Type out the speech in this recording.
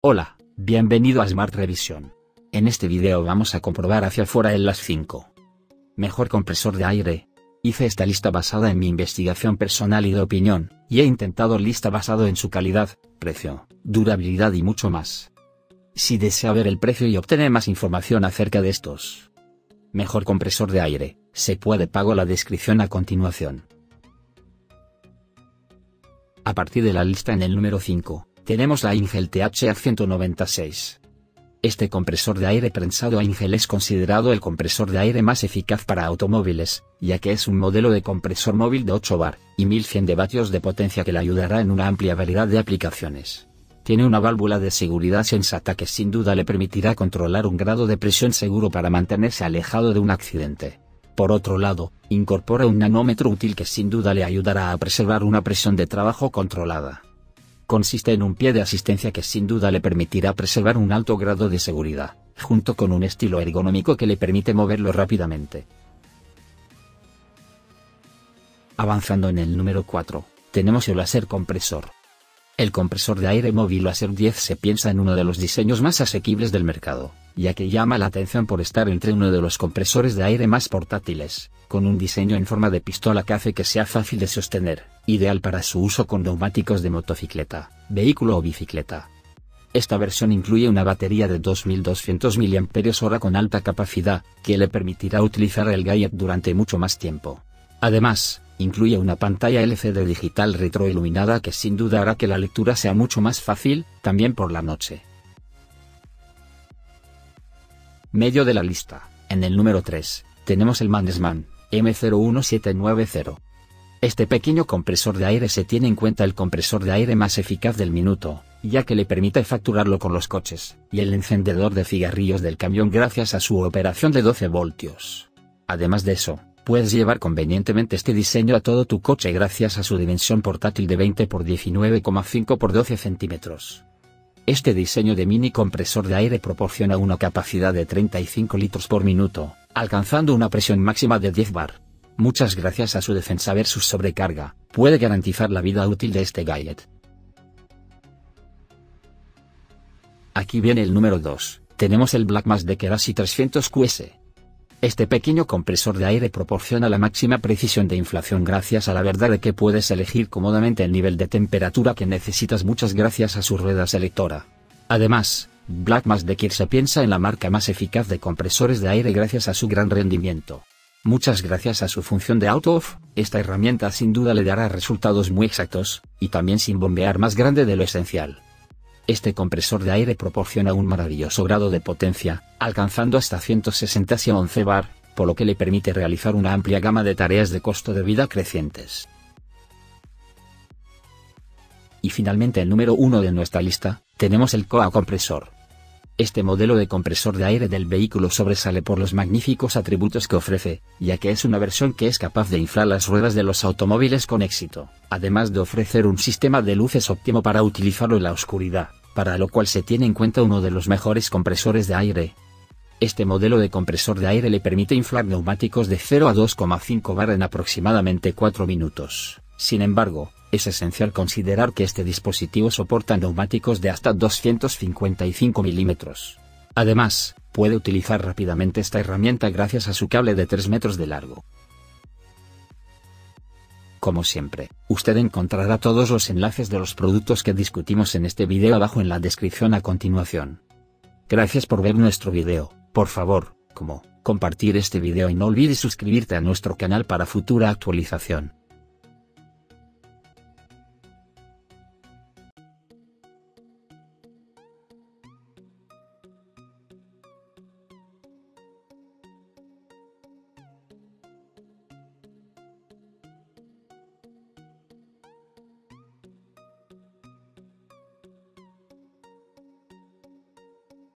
Hola, bienvenido a Smart Revisión. En este video vamos a comprobar hacia afuera el LAS 5. Mejor compresor de aire. Hice esta lista basada en mi investigación personal y de opinión, y he intentado lista basado en su calidad, precio, durabilidad y mucho más. Si desea ver el precio y obtener más información acerca de estos mejor compresor de aire, se puede pago la descripción a continuación. A partir de la lista en el número 5, tenemos la Ingel TH196. Este compresor de aire prensado Ingel es considerado el compresor de aire más eficaz para automóviles, ya que es un modelo de compresor móvil de 8 bar y 1100 de vatios de potencia que le ayudará en una amplia variedad de aplicaciones. Tiene una válvula de seguridad sensata que sin duda le permitirá controlar un grado de presión seguro para mantenerse alejado de un accidente. Por otro lado, incorpora un nanómetro útil que sin duda le ayudará a preservar una presión de trabajo controlada. Consiste en un pie de asistencia que sin duda le permitirá preservar un alto grado de seguridad, junto con un estilo ergonómico que le permite moverlo rápidamente. Avanzando en el número 4, tenemos el láser compresor. El compresor de aire móvil Láser 10 se piensa en uno de los diseños más asequibles del mercado, ya que llama la atención por estar entre uno de los compresores de aire más portátiles, con un diseño en forma de pistola que hace que sea fácil de sostener, ideal para su uso con neumáticos de motocicleta, vehículo o bicicleta. Esta versión incluye una batería de 2200 mAh con alta capacidad, que le permitirá utilizar el gadget durante mucho más tiempo. Además, incluye una pantalla LCD digital retroiluminada que sin duda hará que la lectura sea mucho más fácil, también por la noche. Medio de la lista, en el número 3, tenemos el Mannesmann M01790. Este pequeño compresor de aire se tiene en cuenta el compresor de aire más eficaz del minuto, ya que le permite facturarlo con los coches y el encendedor de cigarrillos del camión gracias a su operación de 12 voltios. Además de eso, puedes llevar convenientemente este diseño a todo tu coche gracias a su dimensión portátil de 20 x 19,5 x 12 centímetros. Este diseño de mini compresor de aire proporciona una capacidad de 35 litros por minuto, alcanzando una presión máxima de 10 bar. Muchas gracias a su defensa versus sobrecarga, puede garantizar la vida útil de este gadget. Aquí viene el número 2, tenemos el Blackmass de Kerasi 300QS. Este pequeño compresor de aire proporciona la máxima precisión de inflación gracias a la verdad de que puedes elegir cómodamente el nivel de temperatura que necesitas muchas gracias a su rueda selectora. Además, Blackmass de Kerasi se piensa en la marca más eficaz de compresores de aire gracias a su gran rendimiento. Muchas gracias a su función de auto-off, esta herramienta sin duda le dará resultados muy exactos, y también sin bombear más grande de lo esencial. Este compresor de aire proporciona un maravilloso grado de potencia, alcanzando hasta 160 bar, por lo que le permite realizar una amplia gama de tareas de costo de vida crecientes. Y finalmente el número 1 de nuestra lista, tenemos el Koa compresor. Este modelo de compresor de aire del vehículo sobresale por los magníficos atributos que ofrece, ya que es una versión que es capaz de inflar las ruedas de los automóviles con éxito, además de ofrecer un sistema de luces óptimo para utilizarlo en la oscuridad, para lo cual se tiene en cuenta uno de los mejores compresores de aire. Este modelo de compresor de aire le permite inflar neumáticos de 0 a 2,5 bar en aproximadamente 4 minutos. Sin embargo, es esencial considerar que este dispositivo soporta neumáticos de hasta 255 milímetros. Además, puede utilizar rápidamente esta herramienta gracias a su cable de 3 metros de largo. Como siempre, usted encontrará todos los enlaces de los productos que discutimos en este video abajo en la descripción a continuación. Gracias por ver nuestro video, por favor, compartir este video y no olvides suscribirte a nuestro canal para futura actualización.